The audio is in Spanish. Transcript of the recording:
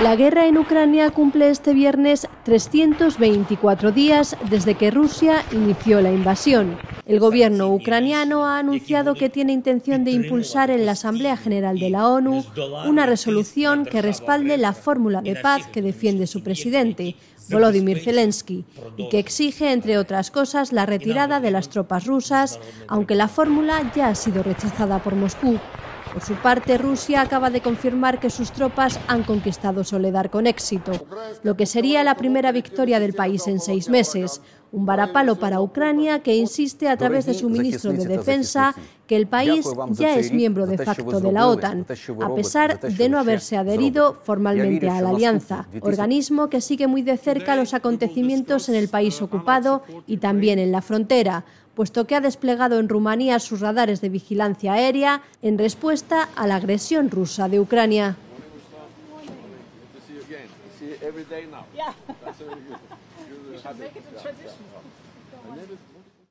La guerra en Ucrania cumple este viernes 324 días desde que Rusia inició la invasión. El gobierno ucraniano ha anunciado que tiene intención de impulsar en la Asamblea General de la ONU una resolución que respalde la fórmula de paz que defiende su presidente, Volodymyr Zelensky, y que exige, entre otras cosas, la retirada de las tropas rusas, aunque la fórmula ya ha sido rechazada por Moscú. Por su parte, Rusia acaba de confirmar que sus tropas han conquistado Soledar con éxito, lo que sería la primera victoria del país en 6 meses. Un varapalo para Ucrania, que insiste a través de su ministro de Defensa que el país ya es miembro de facto de la OTAN, a pesar de no haberse adherido formalmente a la alianza, organismo que sigue muy de cerca los acontecimientos en el país ocupado y también en la frontera, puesto que ha desplegado en Rumanía sus radares de vigilancia aérea en respuesta a la agresión rusa de Ucrania. Every day now. Yeah. That's really good. You should make it a tradition.